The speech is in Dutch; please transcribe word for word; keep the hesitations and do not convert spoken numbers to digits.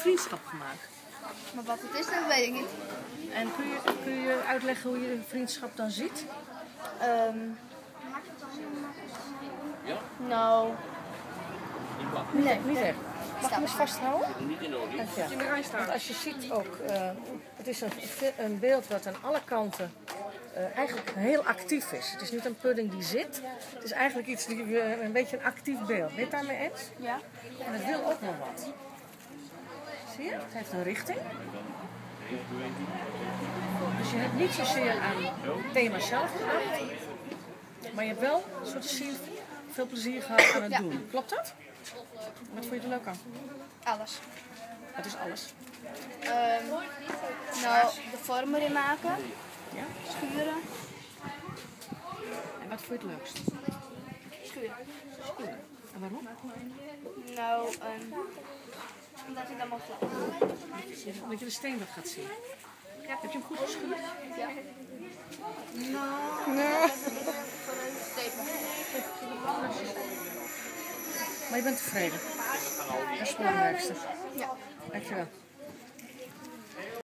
vriendschap gemaakt. Maar wat het is, dat weet ik niet. En kun je, kun je uitleggen hoe je een vriendschap dan ziet? Um, nou... Nee, niet echt. Mag ik hem eens vasthouden? Niet in de rij staan. Want als je ziet ook, uh, het is een, een beeld wat aan alle kanten uh, eigenlijk heel actief is. Het is niet een pudding die zit. Het is eigenlijk iets die uh, een beetje een actief beeld. Ben je het daarmee eens? Ja. En het wil ook nog wat. Zie je? Het heeft een richting. Dus je hebt niet zozeer aan het thema zelf gedacht. Maar je hebt wel een soort zin, veel plezier gehad aan het ja. doen. Klopt dat? Wat vond je er leuk aan? Alles. Wat is alles? Um, nou, de vorm erin maken. Ja? Schuren. En wat vond je het leukst? Schuren. Schuren. En waarom? Nou, um, omdat ik dan mag laten. Omdat je de steen wat gaat zien. Ja. Heb je hem goed geschuurd? Ja. Nou. Nou. Maar je bent tevreden. Dat is het belangrijkste. Ja. Dankjewel.